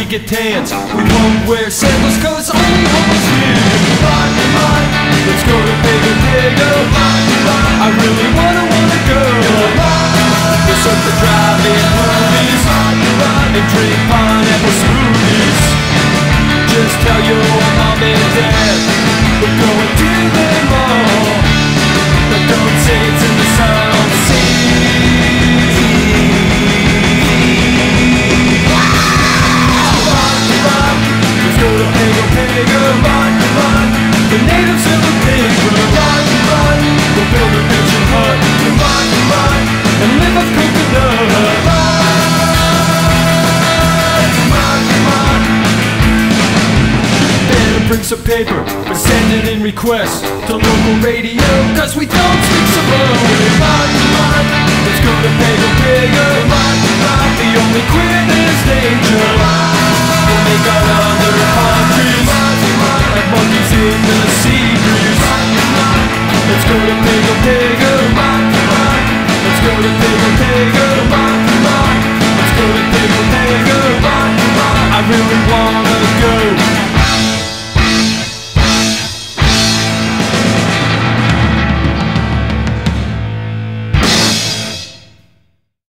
get tans. We won't wear sandals cause only hoes do. Let's go to Pago Pago. I really wanna go. We'll surf the drive-in movies and drink pineapple smoothies. Just tell your mom and dad we're going to the mall, but don't say it's in the South Sea. Let's go to Pago Pago. The natives have a big run. We'll build a mansion hut and live off coconut. Bring some paper, but send it in request to local radio, cause we don't speak Samoan. Let's go to Pago Pago. The only queer there's danger. We'll make our other countries